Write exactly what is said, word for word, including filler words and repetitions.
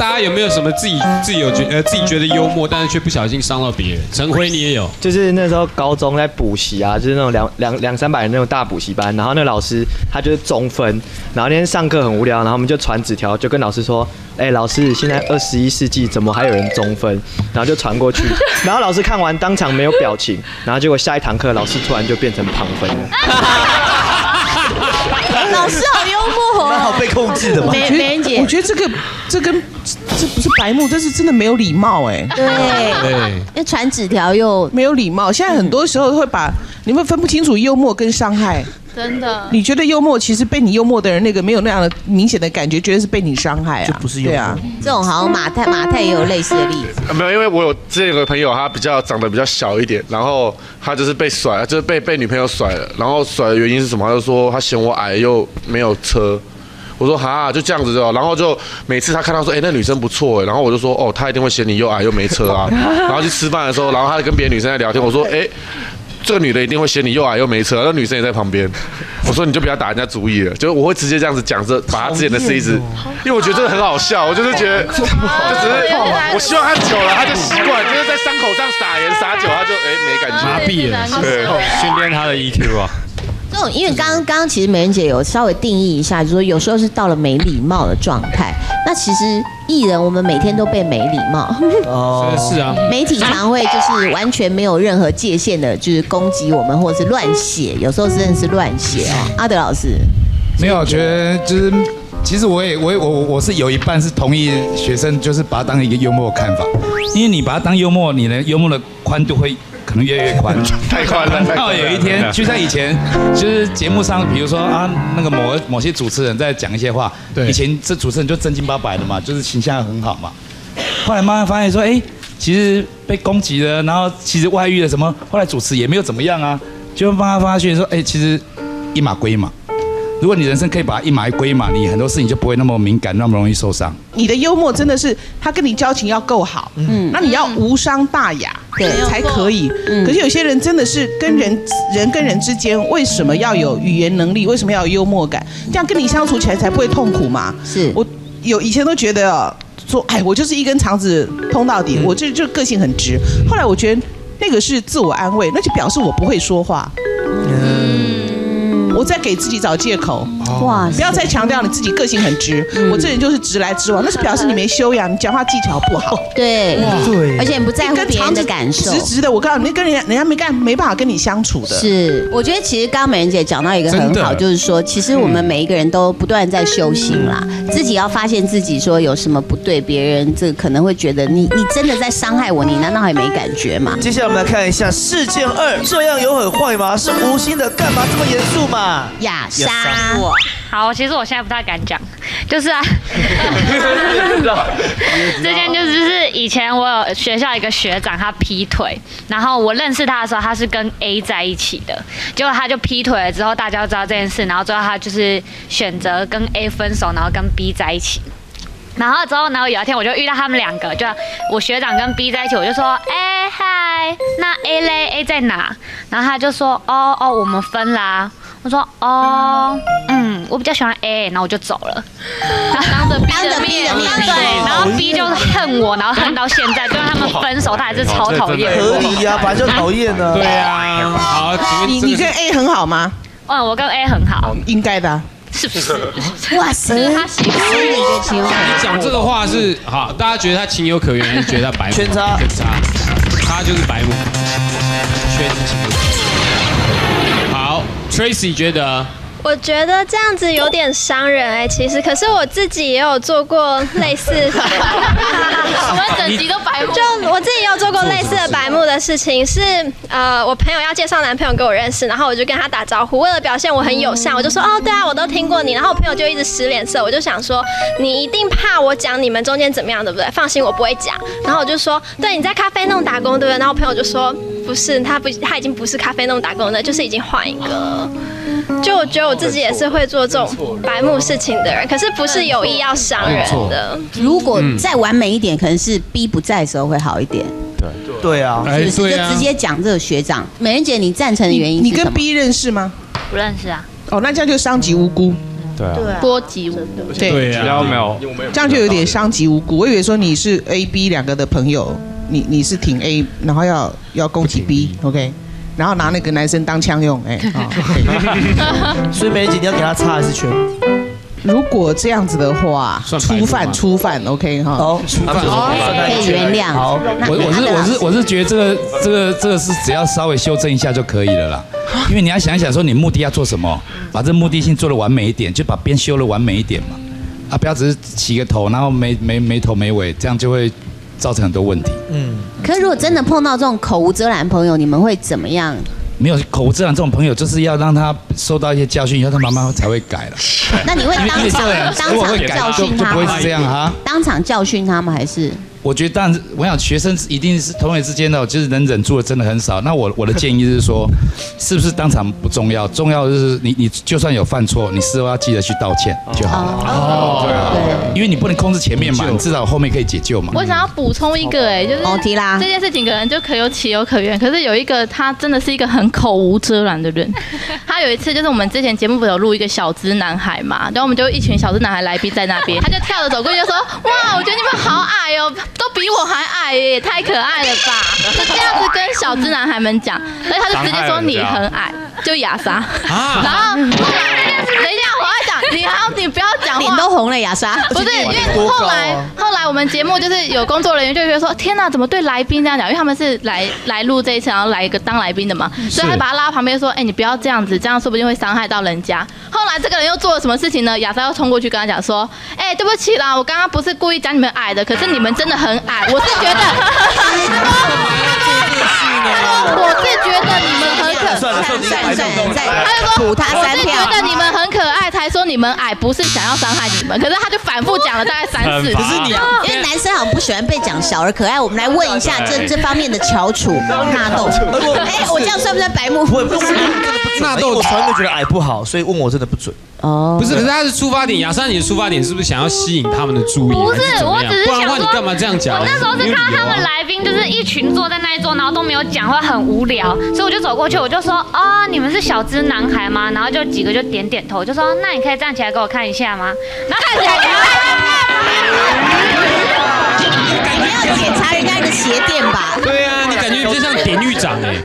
大家有没有什么自己自己有觉呃自己觉得幽默，但是却不小心伤到别人？陈辉你也有， 就是那时候高中在补习啊，就是那种两两两三百人那种大补习班，然后那个老师他就是中分，然后那天上课很无聊，然后我们就传纸条，就跟老师说，哎、欸，老师，现在二十一世纪怎么还有人中分？然后就传过去，然后老师看完当场没有表情，然后结果下一堂课老师突然就变成旁分了。 老师好幽默哦， 那好被控制的嘛。 美美人姐， 我觉得这个这跟这不是白目，这是真的没有礼貌哎。 对对，那传纸条又没有礼貌。现在很多时候会把你们分不清楚幽默跟伤害。 真的， 你觉得幽默，其实被你幽默的人那个没有那样的明显的感觉，觉得是被你伤害啊， 就不是幽默。 对啊， 这种好像马太马太也有类似的例子。 没有，因为我有之前有个朋友，他比较长得比较小一点，然后他就是被甩，就是被被女朋友甩了，然后甩的原因是什么？他就说他嫌我矮又没有车。我说哈，就这样子哦，然后就每次他看到说，哎、欸，那女生不错哎，然后我就说，哦，他一定会嫌你又矮又没车啊。然后去吃饭的时候，然后他跟别的女生在聊天，我说，哎、欸。这个女的一定会嫌你又矮又没车，那女生也在旁边。我说你就不要打人家主意了，就是我会直接这样子讲，这把他之前的事一直，因为我觉得真的很好笑，我就是觉得，就只是我希望他久了他就习惯，就是在伤口上撒盐撒久，他就哎、欸、没感觉， 麻痹了，对，训练他的 E Q 啊。 这种，因为刚刚刚刚其实美人姐有稍微定义一下，就是说有时候是到了没礼貌的状态。那其实艺人我们每天都被没礼貌， 哦，是啊， 媒体常会就是完全没有任何界限的，就是攻击我们或者是乱写，有时候真的是乱写哦。阿德老师， 没有，我觉得就是。其实我也我也我我是有一半是同意学生就是把它当一个幽默的看法，因为你把它当幽默，你的幽默的宽度会可能越来越宽， 太宽了。 然后有一天，就像以前就是节目上，比如说啊那个某某些主持人在讲一些话，以前这主持人就正经八百的嘛，就是形象很好嘛。后来慢慢发现说，哎，其实被攻击了，然后其实外遇了什么，后来主持也没有怎么样啊，就慢慢发现说，哎，其实一码归一码。如果你人生可以把它一码归一码，你很多事情就不会那么敏感，那么容易受伤。 你的幽默真的是他跟你交情要够好，嗯，那你要无伤大雅，对，才可以。嗯，可是有些人真的是跟人人跟人之间，为什么要有语言能力？为什么要有幽默感？这样跟你相处起来才不会痛苦嘛。 是我有以前都觉得说，哎，我就是一根肠子通到底，嗯、我这就个性很直。后来我觉得那个是自我安慰，那就表示我不会说话。嗯。我在给自己找借口，哇！不要再强调你自己个性很直，嗯、我这人就是直来直往，那是表示你没修养，你讲话技巧不好。 对，对，而且你不在乎别人的感受， 直直的，我告诉你，跟人家人家没干没办法跟你相处的。 是，我觉得其实刚刚美人姐讲到一个很好，就是说，其实我们每一个人都不断在修行啦，嗯、自己要发现自己说有什么不对，别人这可能会觉得你你真的在伤害我，你难道还没感觉吗？ 接下来我们来看一下事件二，这样有很坏吗？是无心的，干嘛这么严肃嘛？ 亚莎， 好，其实我现在不太敢讲，就是啊，这件就是就是以前我有学校一个学长他劈腿，然后我认识他的时候他是跟 A 在一起的，结果他就劈腿了之后大家都知道这件事，然后最后他就是选择跟 A 分手，然后跟 B 在一起。然后之后，然后有一天我就遇到他们两个，就我学长跟 B 在一起，我就说，哎、欸、嗨，那 A 嘞 A 在哪？然后他就说，哦哦，我们分啦。我说，哦，嗯，我比较喜欢 A， 然后我就走了。当着 B 的面，对，然后 B 就恨我，然后恨到现在，就算他们分手，他还是超讨厌我。 合理呀，本来就讨厌呢。 对啊，好， 你你跟 A 很好吗？ 嗯，我跟 A 很好， 应该的、啊。 是不是？ 哇塞，他喜欢你的情有可原。 你讲这个话是好，大家觉得他情有可原，还是觉得他白目？ 圈叉， 圈叉，他就是白目，圈情有可原。好 ，Tracy 觉得。 我觉得这样子有点伤人哎、欸，其实，可是我自己也有做过类似， 我们整集都白目。 就我自己也有做过类似的白目的事情，是呃，我朋友要介绍男朋友给我认识，然后我就跟他打招呼，为了表现我很友善，我就说哦，对啊，我都听过你，然后我朋友就一直使脸色，我就想说你一定怕我讲你们中间怎么样，对不对？放心，我不会讲。然后我就说，对，你在咖啡弄打工，对不对？然后我朋友就说，不是，他不，他已经不是咖啡弄打工的，就是已经换一个了。就我觉得我自己也是会做这种白目事情的人，可是不是有意要伤人的。 如果再完美一点，可能是 B 不在的时候会好一点。 对对啊， 是不是就直接讲这个学长？美人姐，你赞成的原因是你跟 B 认识吗？ 不认识啊。 哦，那这样就伤及无辜。 对啊， 波及无辜。 对只要没有， 这样就有点伤及无辜。我以为说你是 A、B 两个的朋友，你你是挺 A， 然后要要攻击 B，OK， 然后拿那个男生当枪用，哎， 所以美人姐你要给他插还是圈？ 如果这样子的话，初犯初犯 ，OK 哈， 好，初犯可以原谅。 好，我我是我是我是觉得这个这个这个是只要稍微修正一下就可以了啦，因为你要想一想说你目的要做什么，把这目的性做得完美一点，就把边修得完美一点嘛，啊，不要只是起个头，然后没没没头没尾，这样就会造成很多问题。 嗯，可是如果真的碰到这种口无遮拦的朋友，你们会怎么样？ 没有口无遮拦这种朋友，就是要让他受到一些教训以后，他慢慢才会改了。 那你会当场当场教训他吗？ 就不会是这样哈。 当场教训他们还是？ 我觉得，当然，我想学生一定是同学之间的，就是能忍住的真的很少。那我我的建议是说，是不是当场不重要，重要的就是你你就算有犯错，你事后要记得去道歉就好了。哦，对啊，因为你不能控制前面嘛，你至少后面可以解救嘛。 我想要补充一个，哎，就是哦，提拉这件事情可能就可有情有可原，可是有一个他真的是一个很口无遮拦的人。他有一次就是我们之前节目不有录一个小资男孩嘛，然后我们就一群小资男孩来宾在那边，他就跳着走过去就说：“哇，我觉得你们好矮哦。”都比我还矮耶，太可爱了吧！就这样子跟小资男孩们讲，而且他就直接说你很矮，就亚莎。然后后来，等一下我要讲，你还要你不要讲话， 脸都红了，亚莎。 不是因为后来后来我们节目就是有工作人员就觉得说，天哪，怎么对来宾这样讲？因为他们是来来录这一次，然后来一个当来宾的嘛，所以他把他拉到旁边说，哎，你不要这样子，这样说不定会伤害到人家。后来这个人又做了什么事情呢？亚莎又冲过去跟他讲说，哎，对不起啦，我刚刚不是故意讲你们矮的，可是你们真的很矮，我是觉得，我是觉得你们很可， 算了算了算了算了， 他就说， 补他三票， 我是觉得你们很可爱，才说你们矮，不是想要伤害你们。可是他就反复讲了大概三四次。 可是你，因为男生好像不喜欢被讲小而可爱，我们来问一下这这方面的翘楚纳豆。哎，我这样算不算白目？ 不会，不是纳豆，我从来没觉得矮不好，所以问我真的不准。 哦， 不是，可是他的出发点，亚莎，你的出发点是不是想要吸引他们的注意？ 不是，我只是想说， 不然的话你干嘛这样讲？ 我那时候是看到他们来宾就是一群坐在那一桌，然后都没有讲话，很无聊，所以我就走过去，我就说，哦，你们是小资男孩吗？然后就几个就点点头，就说，那你可以站起来给我看一下吗？然后看起来。 你要检查人家的鞋垫吧？ 对啊，你感觉就像典狱长哎。